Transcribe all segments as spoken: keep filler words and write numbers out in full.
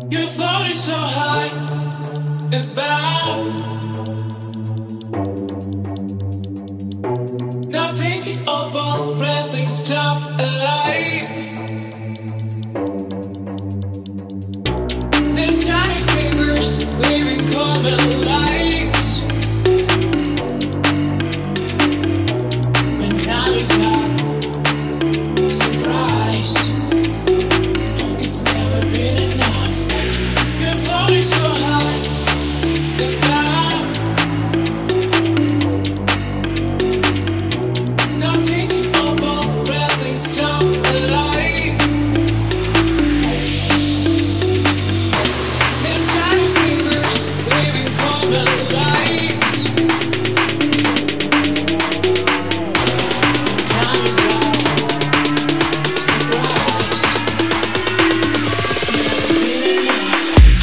You're floating so high above. Not thinking of all breathing stuff alive. These tiny fingers living common lives. When time is up, surprise. It's never been enough. You're floating so high above. Not thinking of all breathing stuff alive. These tiny fingers living common lives. Time is up, surprise. It's never been enough.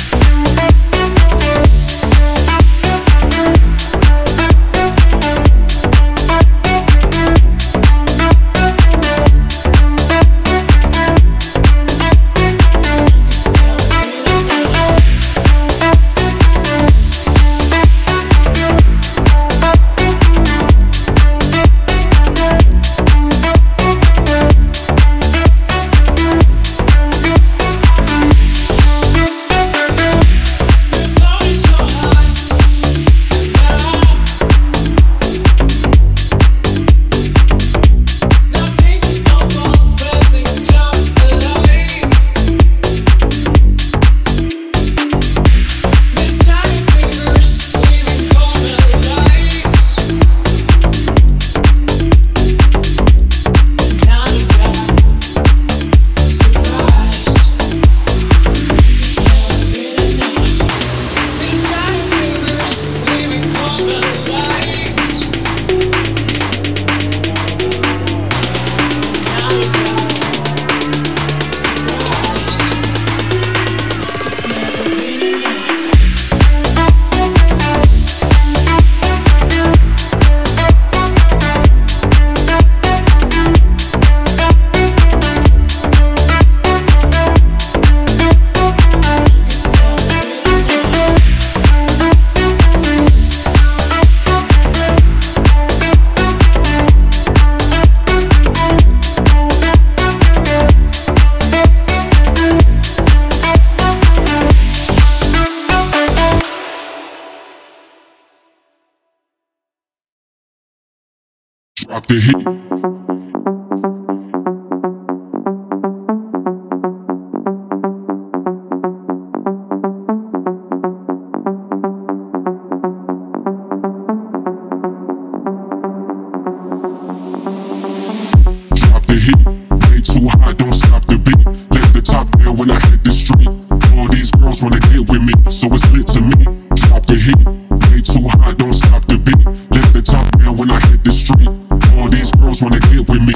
Drop the heat. Drop the heat. Way too high, don't stop the beat. Let the top down when I hit the street. All these girls wanna get with me, so it's lit to me. Drop the heat. Way too high, don't stop the beat. Let the top down when I hit the street. All these girls wanna get with me.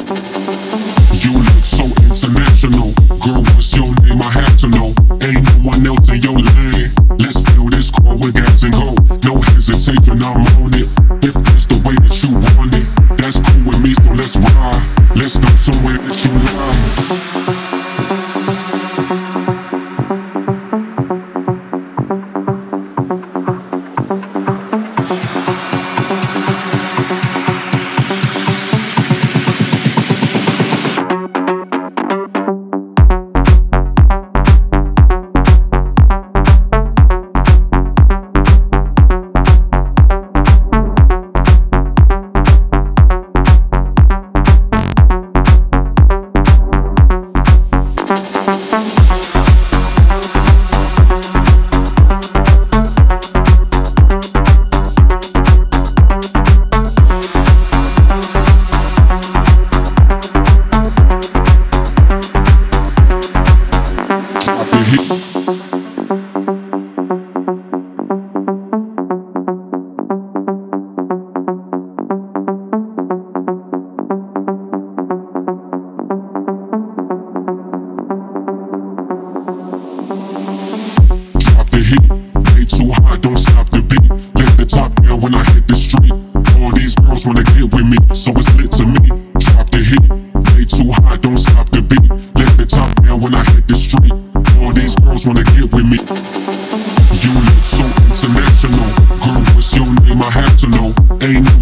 You look so international. Girl, what's your name? I have to know. Ain't no one else in your lane. Let's fill this car with gas and go. No hesitation, I'm on it. If that's the way that you want it, that's cool with me, so let's ride. Let's go somewhere that you love. When I hit the street, all these girls wanna wanna get with me. You look so international, girl, what's your name? I have to know. Ain't no